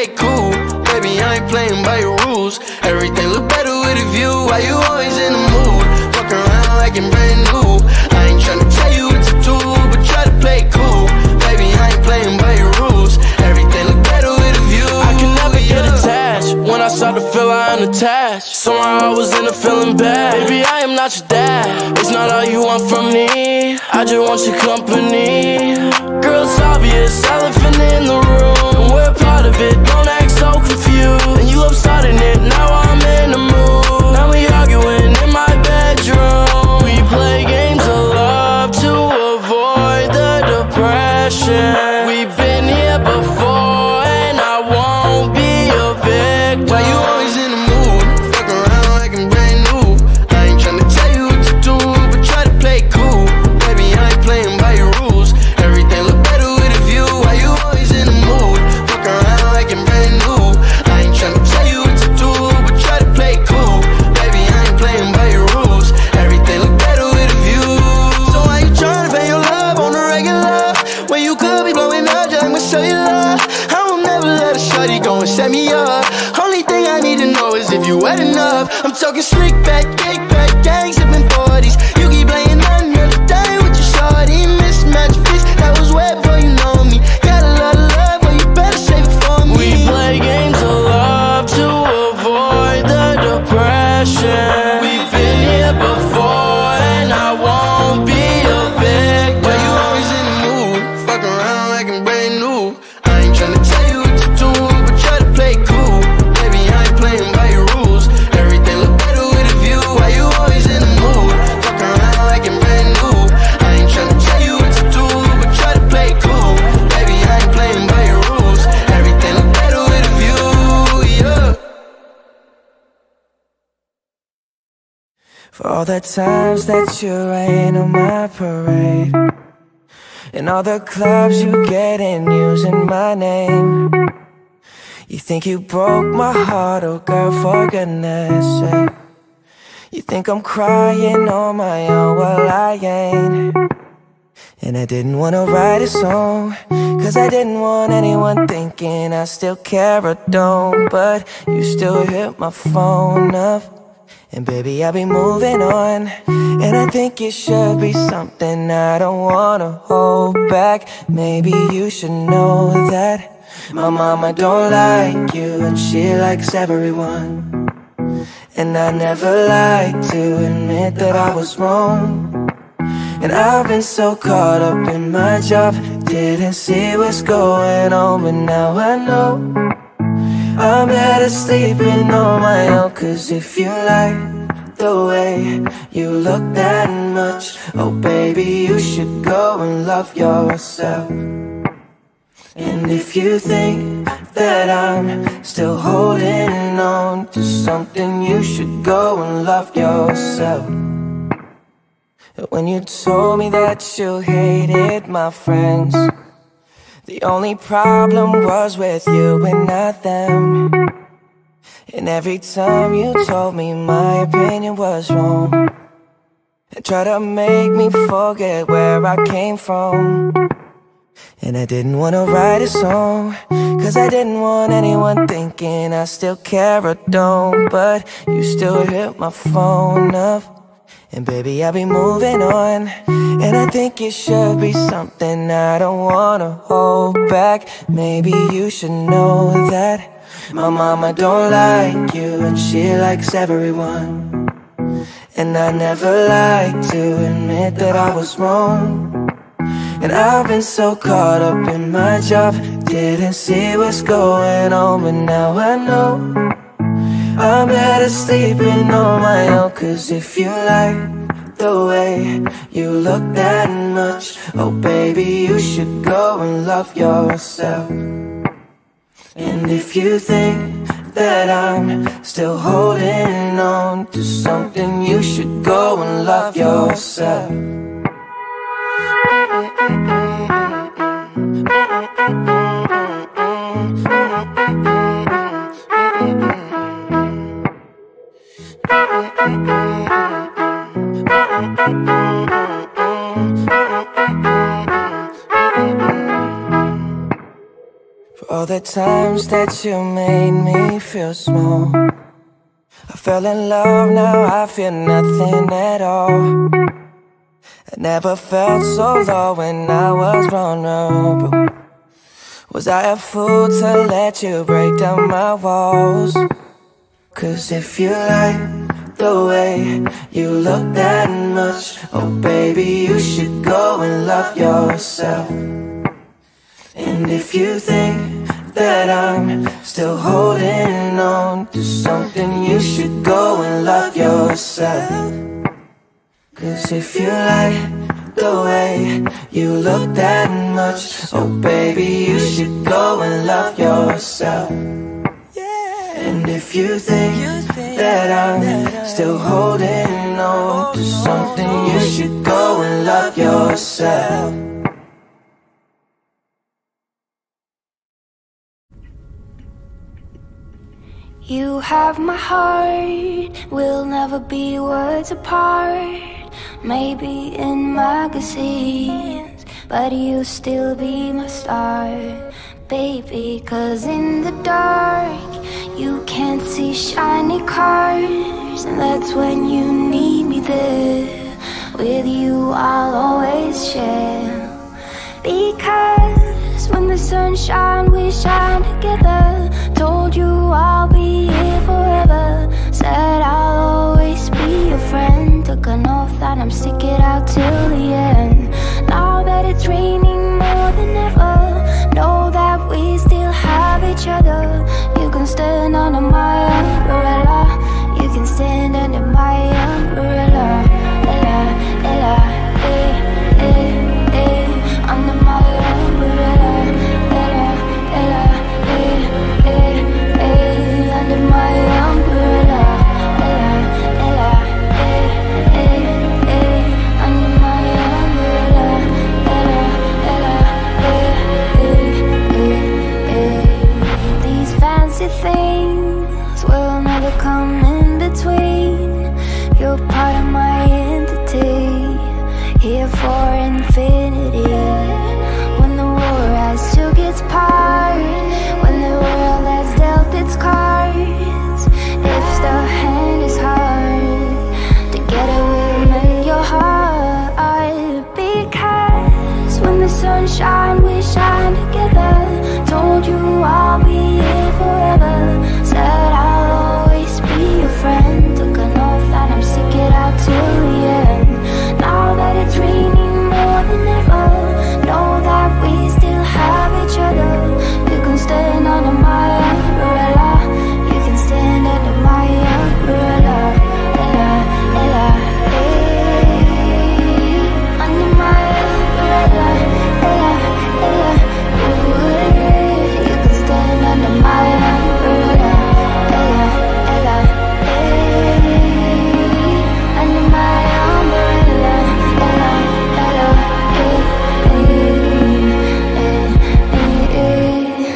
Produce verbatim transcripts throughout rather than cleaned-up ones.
play cool. Baby, I ain't playing by your rules. Everything look better with a view. Why you always in the mood? Fuck around like I'm brand new. I ain't tryna tell you what to do, but try to play cool. Baby, I ain't playing by your rules. Everything look better with a view. I can never get attached. When I start to feel I am attached, somehow I was in a feeling bad. Baby, I am not your dad. It's not all you want from me. I just want your company. Girl, it's obvious, elephant in the room. We're part of it, don't act so confused. And you love starting it, now I'm in the mood. Now we arguing in my bedroom. We play games of love to avoid the depression. We've been here before and I won't be a victim. Why you always in the mood? Fuck around like I'm brand new. I ain't tryna tell you what to do, but try to play cool. Baby, I ain't playing by your rules. Everything look better with a view. Why you always in the mood? Fuck around like I'm brand new. I ain't tryna tell you what to do, but try to play cool. Baby, I ain't playing by your rules. Everything look better with a view. So why you tryna pay your love on the regular when you could be blowing up just like my cellular? I won't never let a shorty go and set me up. Only thing I need to know is if you wet enough. I'm talking slick back, kick back, gang sipping forties. You keep playing another day with your shorty. Mismatch piece, that was way before you know me. Got a lot of love, but you better save it for me. We play games of love to avoid the depression. We've been here before and I won't be a victim. Why you always in the mood? Fuck around like I'm brand new. I ain't tryna tell you what to do, but try to play cool. Baby, I ain't playing by your rules. Everything look better with a view. Why you always in the mood? Fuck around like I'm brand new. I ain't tryna tell you what to do, but try to play cool. Baby, I ain't playing by your rules. Everything look better with a view, yeah. For all the times that you rain on my parade, and all the clubs you get in using my name. You think you broke my heart, oh girl, for goodness sake. You think I'm crying on my own, well I ain't. And I didn't wanna write a song, cause I didn't want anyone thinking I still care or don't. But you still hit my phone up, and baby, I'll be moving on. And I think it should be something I don't wanna hold back. Maybe you should know that my mama don't like you, and she likes everyone. And I never like to admit that I was wrong. And I've been so caught up in my job, didn't see what's going on, but now I know I'm better sleeping on my own. Cause if you like the way you look that much, oh baby, you should go and love yourself. And if you think that I'm still holding on to something, you should go and love yourself. When you told me that you hated my friends, the only problem was with you and not them. And every time you told me my opinion was wrong, and tried to make me forget where I came from. And I didn't wanna write a song, cause I didn't want anyone thinking I still care or don't. But you still hit my phone up, and baby, I'll be moving on. And I think it should be something I don't wanna hold back. Maybe you should know that my mama don't like you, and she likes everyone. And I never like to admit that I was wrong. And I've been so caught up in my job, didn't see what's going on, but now I know I'm better sleeping on my own. Cause if you like the way you look that much, oh baby, you should go and love yourself. And if you think that I'm still holding on to something, you should go and love yourself. For all the times that you made me feel small. I fell in love, now I feel nothing at all. I never felt so low when I was vulnerable. Was I a fool to let you break down my walls? Cause if you like the way you look that much, oh baby, you should go and love yourself. And if you think that I'm still holding on to something, you should go and love yourself. Cause if you like the way you look that much, oh baby, you should go and love yourself. And if you think that I'm still holding on to something, you should go and love yourself. You have my heart, we'll never be worlds apart. Maybe in magazines, but you'll still be my star, baby. Cause in the dark, you can't see shiny cars, and that's when you need me there. With you I'll always share. Because when the sun shines, we shine together. Told you I'll be here forever. Said I'll always be your friend. Took an oath that I'm stick it out till the end. Now that it's raining more than ever, know that we still have each other. You can stand under my umbrella. You can stand under my umbrella. Ella, Ella, eh, eh, eh, under my umbrella. Ella, Ella, eh, eh, eh, under my umbrella. Ella, Ella, eh, eh, eh, under my umbrella. Ella, Ella, eh, eh, eh, eh. These fancy things will never come in between. You're part of my entity, here for infinity. When the war has took its part, when the world has dealt its cards, if the hand is hard, together we'll mend your heart. Because when the sun shines, we shine together. Told you I'll be here forever. Said I'll always be your friend. Took an oath that I'm stick it out till the end. Now that it's raining more than ever, know that we still have each other. You can stand under my umbrella. You can stand under my umbrella. Ella, Ella, eh, under my umbrella. Ella, Ella, ooh, eh, you can stand under my umbrella. Ella, Ella, eh, under my umbrella. Ella, Ella, eh, eh, eh, eh, eh.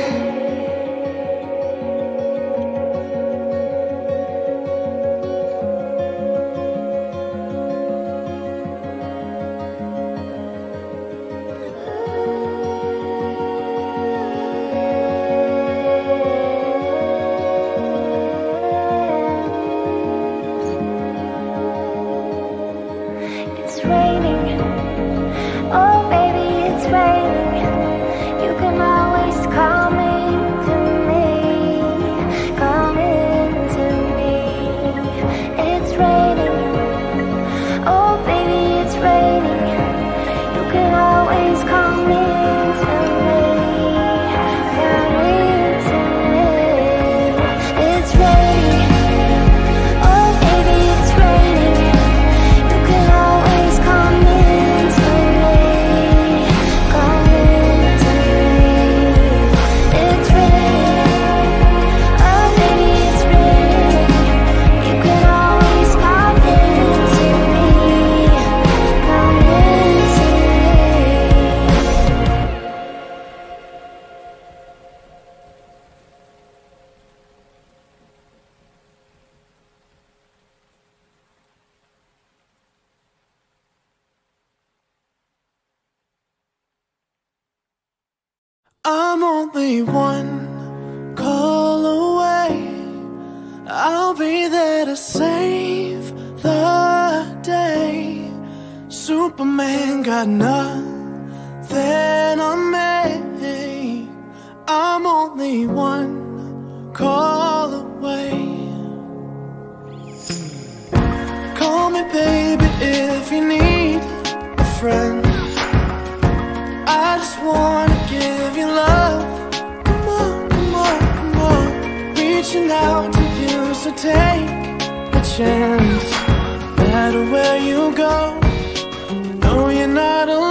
It's raining, oh baby, it's raining. You can always come into me, come into me. It's raining, oh baby, it's raining. You can always come into me, come into me. It's raining, oh baby, it's raining. You can always come into me, come into me. It's raining, oh baby, it's raining. You can always come into me, come into me. I'm only one call away. I'll be there to save the day. Superman got nothing on me. I'm only one call away. Call me baby if you need a friend. I just wanna give you love. Come on, come on, come on. Reaching out to you, so take a chance. No matter where you go, no, you're not alone.